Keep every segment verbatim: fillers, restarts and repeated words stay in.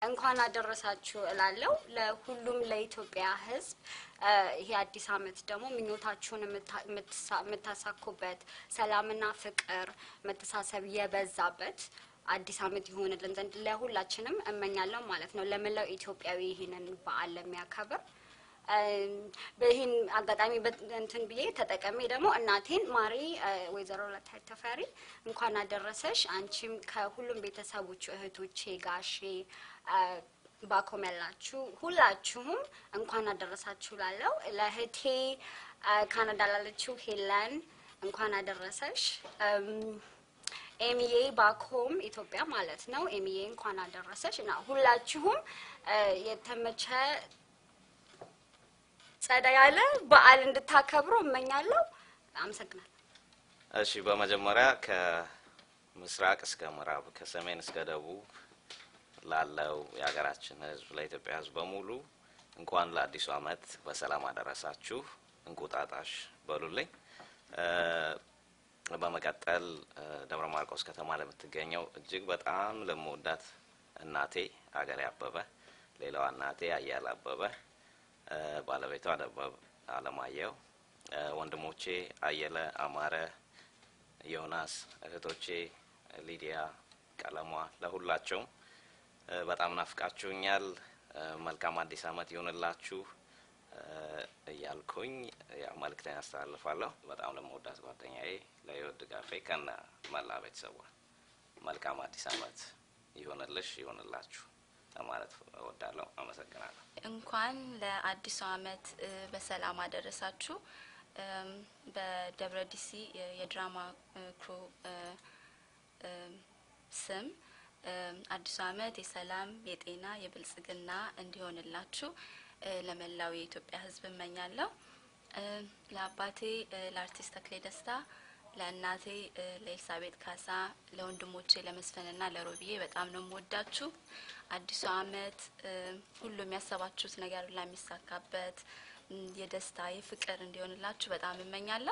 እንኳን አደረሳችሁ እላለሁ ለሁሉም ለኢትዮጵያ ህዝብ ይሄ አዲስ አመት ደግሞ ምኞታችሁን የምታሳኩበት ሰላምና ፍቅር መተሳሰብ የበዛበት አዲስ አመት ይሆንልን ዘንድ ለሁላችንም እመኛለሁ ማለት ነው ለመላው ኢትዮጵያዊ ይሄንን በዓል ለሚያከብር በእሂን አጋጣሚ እንትን ብዬ ተጠቀሜ ደግሞ እናቴን ማሪ ወይዘሮ ለታይ ተፈሪ እንኳን አደረሰሽ አንቺም ከሁሉም ቤተሰቦች እህቶቼ ጋሼ ባኮመላችሁ ሁላችሁም እንኳን አደረሳችሁ ላለው ለህቴ ካናዳ ላለችው ሄለን እንኳን አደረሰሽ ኤሚዬ ባኮም ኢትዮጵያ ማለት ነው ኤሚዬ እንኳን አደረሰሽ እና ሁላችሁም የተመቸ ጸዳ ያለ በዓል እንድታከብሩ እመኛለሁ አመሰግናለሁ እሺ በመጀመሪያ ከመስራቅ እስከ ምዕራብ ከሰሜን እስከ ደቡብ ላለው ያገራችን ህዝብ ለኢትዮጵያ ህዝብ በሙሉ እንኳን ለአዲሱ አመት በሰላም አደረሳችሁ እንቁጣጣሽ በሉልኝ በመቀጠል ደብረ ማርቆስ ከተማ ለምትገኘው እጅግ በጣም ለምወዳት እናቴ አገሬ አበበ ሌላዋ እናቴ አያለ አበበ ባለቤቷ ደበብ አለማየው ወንድሞቼ አየለ አማረ ዮናስ እህቶቼ ሊዲያ ቀለሟ ለሁላቸው በጣም ናፍቃችሁኛል መልካም አዲስ አመት ይሁንላችሁ ያልኩኝ ያ መልእክቴን አስተላልፋለሁ በጣም ለምወዳት ጓደኛዬ ለህይወት ድጋፌ ከነ መላ ቤተሰቧ መልካም አዲስ አመት ይሁንልሽ ይሁንላችሁ ማለት እወዳለሁ አመሰግናለሁ እንኳን ለአዲሱ አመት በሰላም አደረሳችሁ በደብረ ዲሲ የድራማ ክሩ ስም አዲሱ አመት የሰላም የጤና የብልጽግና እንዲሆንላችሁ ለመላው የኢትዮጵያ ህዝብ እመኛለሁ ለአባቴ ለአርቲስት ተክሌ ደስታ ለእናቴ ለኤልሳቤጥ ካሳ ለወንድሞቼ ለመስፈንና ለሮቢዬ በጣም ነው የምወዳችሁ አዲሱ አመት ሁሉም ያሰባችሁት ነገር ለሚሳካበት የደስታ የፍቅር እንዲሆንላችሁ በጣም እመኛለሁ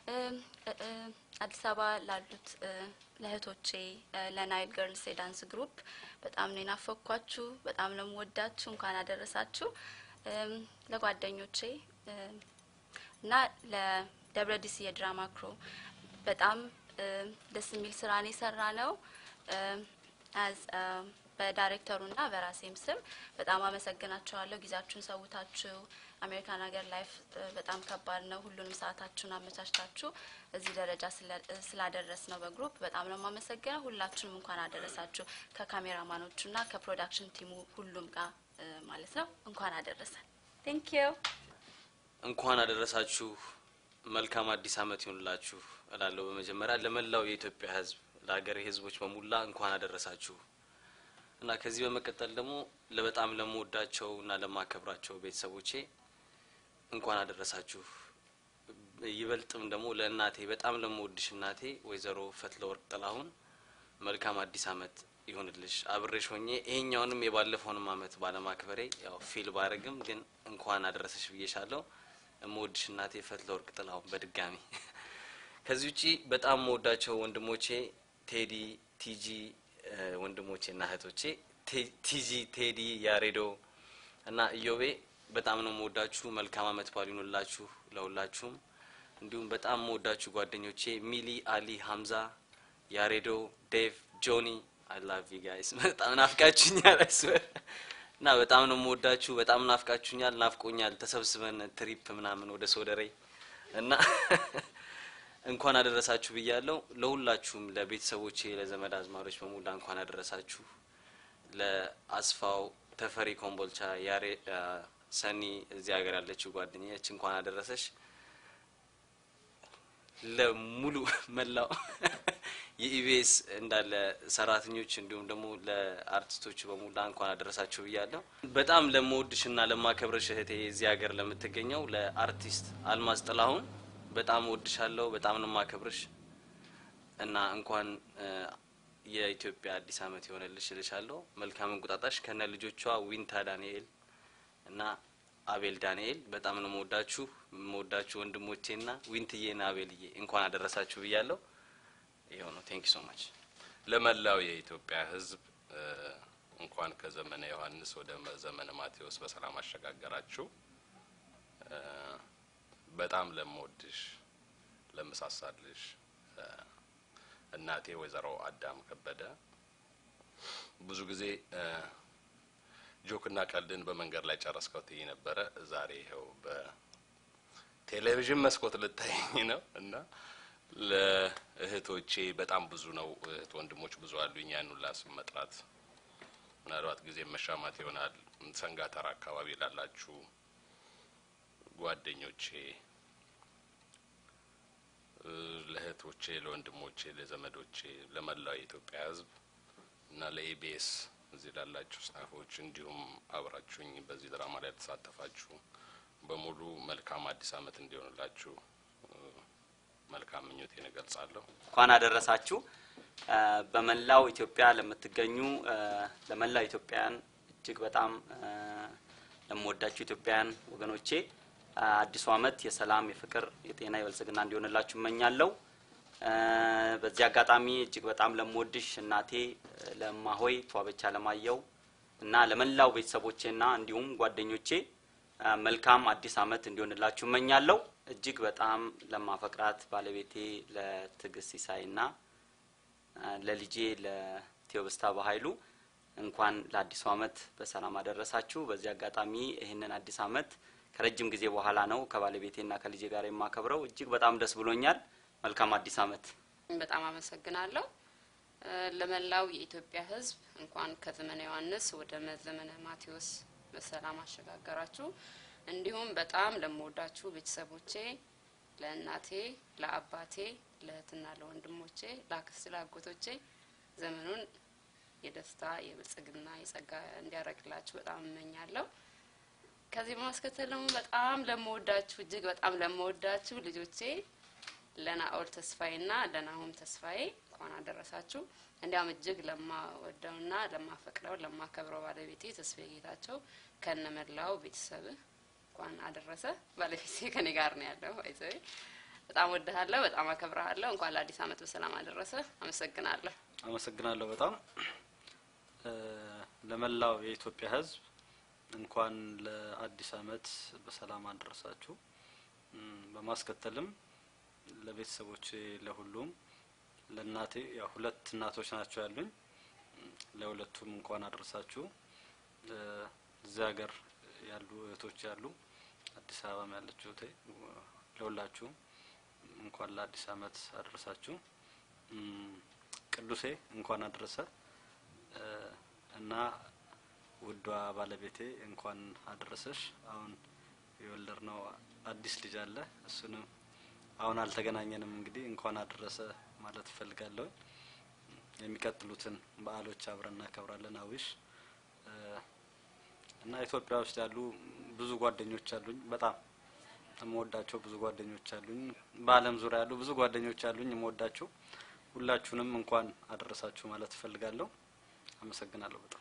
አዲስ አበባ ላሉት ለህቶቼ ለናይል ገርልስ ዳንስ ግሩፕ በጣም ነው ናፈኳችሁ በጣም ነው የምወዳችሁ እንኳን አደረሳችሁ ለጓደኞቼ እና ለደብረ ዲሲ የድራማ ክሩ በጣም ደስ የሚል ስራ ነው የሰራነው as በዳይሬክተሩና በራሴም ስም በጣም አመሰግናችኋለሁ ጊዜያችሁን ሰውታችሁ አሜሪካን ሀገር ላይፍ በጣም ከባድ ነው ሁሉንም ሰዓታችሁን አመቻችታችሁ እዚህ ደረጃ ስላደረስ ነው በግሩፕ በጣም ነው ማመሰግነው ሁላችሁም እንኳን አደረሳችሁ ከካሜራማኖቹና ከፕሮዳክሽን ቲሙ ሁሉም ጋር ማለት ነው እንኳን አደረሰን thank you እንኳን አደረሳችሁ መልካም አዲስ አመት ይሁንላችሁ እላለሁ በመጀመሪያ ለመላው የኢትዮጵያ ህዝብ ለሀገሬ ህዝቦች በሙላ እንኳን አደረሳችሁ እና ከዚህ በመቀጠል ደግሞ ለበጣም ለምወዳቸውና ለማከብራቸው ቤተሰቦቼ እንኳን አደረሳችሁ ይበልጥም ደግሞ ለእናቴ በጣም ለምወድሽ እናቴ ወይዘሮ ፈትለወርቅ ጥላሁን መልካም አዲስ አመት ይሁንልሽ አብሬሽ ሆኜ ይሄኛውንም የባለፈውንም አመት ባለማክበሬ ያው ፊል ባረግም ግን እንኳን አደረሰሽ ብዬሻለሁ እምወድሽ እናቴ ፈትለወርቅ ጥላሁን በድጋሚ ከዚህ ውጪ በጣም መወዳቸው ወንድሞቼ ቴዲ ቲጂ ወንድሞቼና እህቶቼ ቲጂ ቴዲ ያሬዶ እና ኢዮቤ በጣም ነው መወዳችሁ መልካም አመት በዓል ይሁንላችሁ ለሁላችሁም እንዲሁም በጣም መወዳችሁ ጓደኞቼ ሚሊ አሊ ሐምዛ ያሬዶ ዴቭ ጆኒ I love you guys በጣም ናፍቃችሁኛል እና በጣም ነው መወዳችሁ በጣም ናፍቃችሁኛል ናፍቆኛል ተሰብስበን ትሪፕ ምናምን ወደ ሶደሬ እና እንኳን አደረሳችሁ ብያለሁ ለሁላችሁም ለቤተሰቦቼ ለዘመድ አዝማዶች በሙሉ እንኳን አደረሳችሁ ለአስፋው ተፈሪ ኮምቦልቻ ያሬ ሰኒ እዚህ ሀገር ያለችው ጓደኛዬ እንኳን አደረሰሽ ለሙሉ መላው የኢቢኤስ እንዳለ ሰራተኞች እንዲሁም ደግሞ ለአርቲስቶች በሙሉ እንኳን አደረሳችሁ ብያለሁ በጣም ለምወድሽና ለማከብርሽ እህቴ እዚህ ሀገር ለምትገኘው ለአርቲስት አልማዝ ጥላሁን በጣም ወድሻለሁ በጣም ነው ማከብርሽ እና እንኳን የኢትዮጵያ አዲስ አመት ይሆነልሽ ልሻለሁ መልካም እንቁጣጣሽ ከነ ልጆቿ ዊንታ ዳንኤል እና አቤል ዳንኤል በጣም ነው መወዳችሁ መወዳችሁ ወንድሞቼና ዊንትዬና አቤልዬ እንኳን አደረሳችሁ ብያለሁ ይሄው ነው thank you so much ለመላው የኢትዮጵያ ህዝብ እንኳን ከዘመነ ዮሐንስ ወደ ዘመነ ማቴዎስ በሰላም አሸጋገራችሁ። በጣም ለምወድሽ ለምሳሳልሽ እናቴ ወይዘሮ አዳም ከበደ ብዙ ጊዜ ጆክና ቀልድን በመንገድ ላይ ጨረስከው ትይ ነበር። ዛሬ ይሄው በቴሌቪዥን መስኮት ልታይኝ ነው እና ለእህቶቼ በጣም ብዙ ነው እህት ወንድሞች ብዙ አሉኝ። ያን ሁላ ስም መጥራት ምናልባት ጊዜ መሻማት ይሆናል። ሰንጋተራ አካባቢ ላላችሁ ጓደኞቼ ለእህቶቼ ለወንድሞቼ ለዘመዶቼ ለመላው የኢትዮጵያ ሕዝብ እና ለኢቢኤስ እዚህ ላላችሁ ስታፎች እንዲሁም አብራችሁኝ በዚህ ድራማ ላይ ተሳተፋችሁ በሙሉ መልካም አዲስ አመት እንዲሆንላችሁ መልካም ምኞቴን እገልጻለሁ። እንኳን አደረሳችሁ። በመላው ኢትዮጵያ ለምትገኙ ለመላው ኢትዮጵያን እጅግ በጣም ለምወዳችሁ ኢትዮጵያን ወገኖቼ አዲሱ አመት የሰላም የፍቅር የጤና የበልጽግና እንዲሆንላችሁ እመኛለሁ። በዚህ አጋጣሚ እጅግ በጣም ለምወድሽ እናቴ ለማሆይ ተዋበቻ ለማየው እና ለመላው ቤተሰቦቼና እንዲሁም ጓደኞቼ መልካም አዲስ አመት እንዲሆንላችሁ እመኛለሁ። እጅግ በጣም ለማፈቅራት ባለቤቴ ለትግስት ሲሳይና ለልጄ ለቴዎብስታ በኃይሉ እንኳን ለአዲሱ አመት በሰላም አደረሳችሁ። በዚህ አጋጣሚ ይሄንን አዲስ አመት ከረጅም ጊዜ በኋላ ነው ከባለቤቴና ከልጄ ጋር የማከብረው። እጅግ በጣም ደስ ብሎኛል። መልካም አዲስ አመት። በጣም አመሰግናለሁ። ለመላው የኢትዮጵያ ሕዝብ እንኳን ከዘመነ ዮሐንስ ወደ ዘመነ ማቴዎስ በሰላም አሸጋገራችሁ። እንዲሁም በጣም ለምወዳችሁ ቤተሰቦቼ ለእናቴ ለአባቴ ለእህትና ለወንድሞቼ ለአክስት ለአጎቶቼ ዘመኑን የደስታ የብልጽግና የጸጋ እንዲያረግላችሁ በጣም እመኛለሁ። ከዚህ በማስከተል ደግሞ በጣም ለምወዳችሁ እጅግ በጣም ለምወዳችሁ ልጆቼ ለናኦል ተስፋዬና ለናሆም ተስፋዬ እንኳን አደረሳችሁ። እንዲያም እጅግ ለማወደውና ለማፈቅረው ለማከብረው ባለቤቴ ተስፋዬ ጌታቸው ከነመላው ቤተሰብ እንኳን አደረሰ። ባለቤቴ ከኔ ጋር ነው ያለው። አይዘይ በጣም ወደሃለሁ፣ በጣም አከብራለሁ። እንኳን ለአዲስ አመት በሰላም አደረሰ። አመሰግናለሁ። አመሰግናለሁ በጣም ለመላው የኢትዮጵያ ሕዝብ እንኳን ለአዲስ አመት በሰላም አደረሳችሁ። በማስከተልም ለቤተሰቦቼ ለሁሉም ለናቴ ያው ሁለት እናቶች ናቸው ያሉኝ ለሁለቱም እንኳን አደረሳችሁ። እዚህ ሀገር ያሉ እህቶች ያሉ አዲስ አበባ ያለችው እህቴ ለሁላችሁ እንኳን ለአዲስ አመት አደረሳችሁ። ቅዱሴ እንኳን አደረሰ እና ውዷ ባለቤቴ እንኳን አደረሰሽ። አሁን የወለድነው አዲስ ልጅ አለ እሱንም አሁን አልተገናኘንም እንግዲህ እንኳን አደረሰ ማለት ፈልጋለሁ። የሚከተሉትን በዓሎች አብረን እናከብራለን። አዊሽ እና ኢትዮጵያ ውስጥ ያሉ ብዙ ጓደኞች አሉኝ በጣም የምወዳቸው ብዙ ጓደኞች አሉኝ። በአለም ዙሪያ ያሉ ብዙ ጓደኞች አሉኝ የምወዳቸው። ሁላችሁንም እንኳን አደረሳችሁ ማለት ፈልጋለሁ። አመሰግናለሁ በጣም።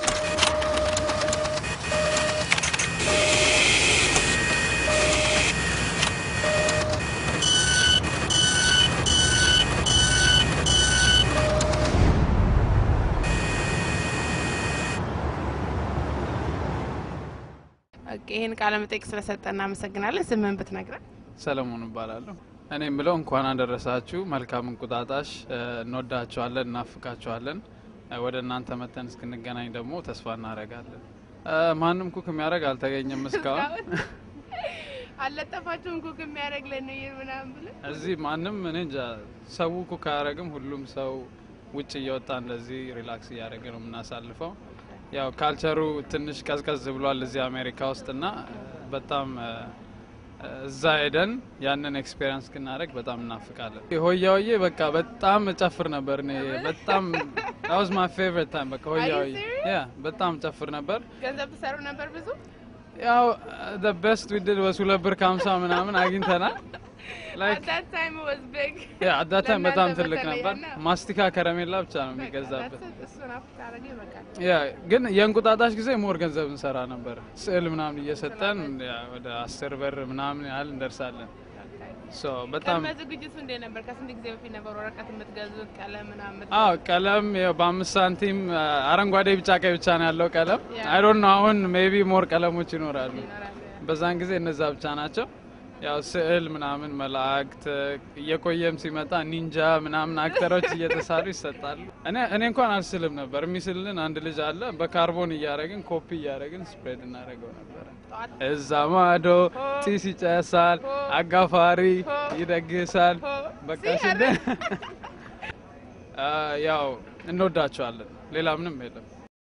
ይሄን ቃለ መጠይቅ ስለሰጠና አመሰግናለሁ። ስምን ብትነግረን? ሰለሞን እባላለሁ። እኔ ምለው እንኳን አደረሳችሁ። መልካም እንቁጣጣሽ። እንወዳችኋለን፣ እናፍቃችኋለን። ወደ እናንተ መተን እስክንገናኝ ደግሞ ተስፋ እናረጋለን። ማንም ኩክ የሚያረግ አልተገኘም እስካሁን። አለጠፋችሁም ኩክ የሚያረግ ለነየር ምናምን ብለ? እዚህ ማንም እኔ እንጃ ሰው ኩክ አያረግም። ሁሉም ሰው ውጭ እየወጣ እንደዚህ ሪላክስ እያደረገ ነው የምናሳልፈው። ያው ካልቸሩ ትንሽ ቀዝቀዝ ብሏል እዚህ አሜሪካ ውስጥና በጣም እዛ ሄደን ያንን ኤክስፒሪየንስ ከናረግ በጣም እናፍቃለን። ሆያውዬ በቃ በጣም ጨፍር ነበር እኔ በጣም that was my favorite time በቃ ሆያውዬ ያ በጣም ጨፍር ነበር። ገንዘብ ተሰሩ ነበር ብዙ? ያው the best we did was ሁለት ብር ከሀምሳ ምናምን አግኝተናል። like at that time it was big. yeah at that time በጣም ትልቅ ነበር። ማስቲካ ከረሜላ ብቻ ነው የሚገዛበት። ያ ግን የእንቁጣጣሽ ጊዜ ሞር ገንዘብ እንሰራ ነበር። ስዕል ምናምን እየሰጠን ወደ አስር ብር ምናምን ያህል እንደርሳለን። ሶ በጣም ቅድመ ዝግጅቱ እንዴት ነበር? ከስንት ጊዜ በፊት ነበር ወረቀት የምትገዙት? ቀለም ምናምን? አዎ ቀለም ያው በአምስት ሳንቲም አረንጓዴ ቢጫ ቀይ ብቻ ነው ያለው ቀለም። አይ ዶንት ኖ አሁን ሜቢ ሞር ቀለሞች ይኖራሉ። በዛን ጊዜ እነዛ ብቻ ናቸው። ያው ስዕል ምናምን መላእክት እየቆየም ሲመጣ ኒንጃ ምናምን አክተሮች እየተሳሉ ይሰጣሉ። እኔ እኔ እንኳን አልስልም ነበር። የሚስልን አንድ ልጅ አለ። በካርቦን እያረግን ኮፒ እያረግን ስፕሬድ እናደርገው ነበር። እዛ ማዶ ጢስ ይጨሳል፣ አጋፋሪ ይደግሳል። በቃ ሲደ ያው እንወዳቸዋለን። ሌላ ምንም የለም።